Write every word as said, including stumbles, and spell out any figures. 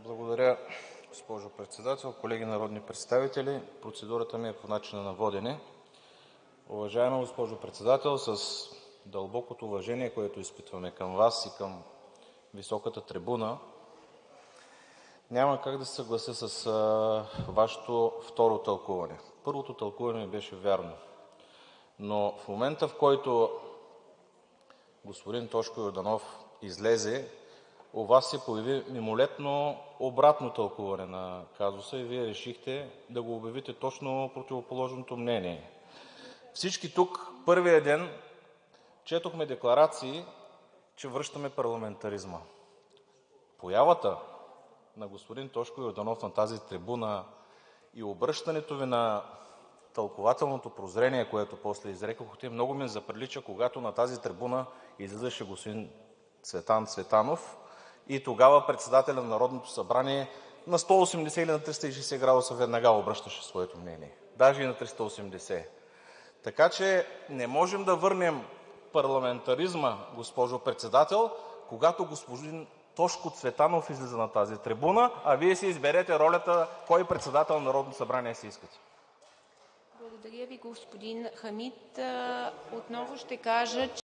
Благодаря, госпожо Председател. Колеги народни представители, процедурата ми е по начина на водене. Уважаема госпожо Председател, с дълбокото уважение, което изпитваме към Вас и към високата трибуна, няма как да се съглася с а, Вашето второ тълкуване. Първото тълкуване ми беше вярно, но в момента, в който господин Тошко Йорданов излезе, у Вас се появи мимолетно обратно тълкуване на казуса и Вие решихте да го обявите точно противоположното мнение. Всички тук първия ден четохме декларации, че връщаме парламентаризма. Появата на господин Тошко Йорданов на тази трибуна и обръщането Ви на тълкувателното прозрение, което после изрекохте, много ми заприлича, когато на тази трибуна излизаше господин Цветан Цветанов и тогава председателят на Народното събрание на сто и осемдесет или на триста и шейсет градуса веднага обръщаше своето мнение, даже и на триста и осемдесет. Така че не можем да върнем парламентаризма, госпожо Председател, когато господин Тошко Цветанов излиза на тази трибуна, а Вие си изберете ролята кой председател на Народното събрание си искате. Благодаря Ви, господин Хамид. Отново ще кажа,